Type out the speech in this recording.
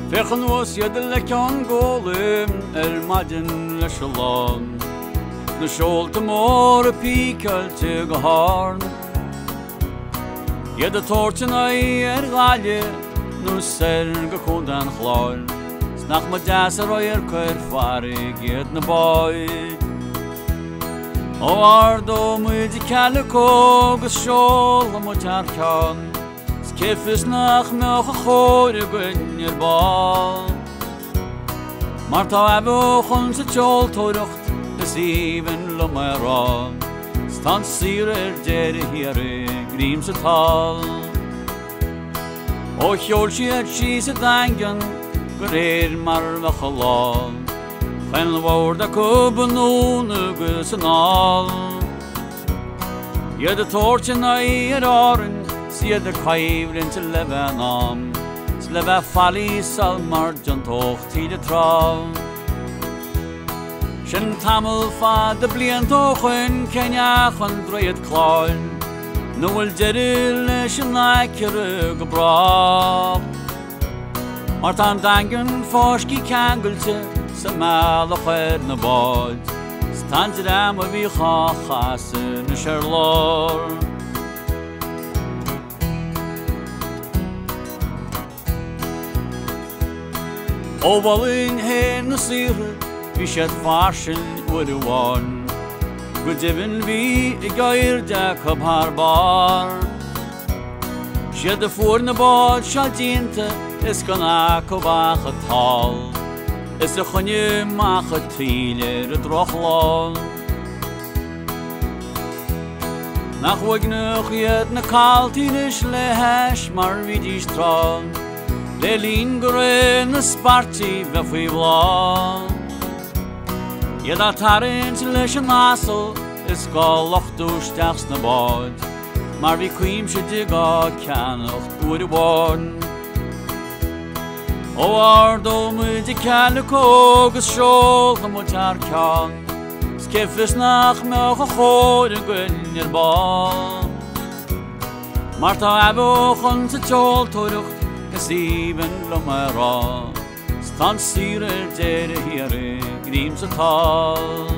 Fechan was yadelijk aan golem madin leshalon. De scholte more piekel te geharn. Je de torten galje, nu serge kondan klar. Snach met jaser oyer farig yet na boy. O ardo mudikale kogus schol motarkan. Skeffes nach nog gore gunjer bal. Marta abo khons chol torucht besiven lomara. Stan sirer der here grims tal. O hjol she's a dangen grer marva khalal. Fen vorda kubun gusnal. Je de torchen ayaren sie de kaivlen til levanam. Sleva fali salmar jantoch til de trav. Shen tamel fa de blientochen kenya khon droyet klaun. Noel jeril shnaiker gebra. Martan dangen forski kangelte samal khair nabad. Stanjram vi kha khasen sherlor. Ovalin hen nasir bishat fashion would one. Good even vi gair Jacob harbar. Shed the four nabad shadinte is gonna kobach tal. Is a khonye machatile drochlan. Nach wagnuch yet na kaltinish lehash mar vidis tron. Lelin gren sparti vefivla. Yeda tarent leshnasel is galoch du stachs na bod. Mar vi quim shdiga kanoch urborn. O ardo mudikale kogus schol motarkan. Skeffes nach noch khore gunjer ba. Marta abo khon chol torucht Sieben lomara. Stan sirer der here grims tal.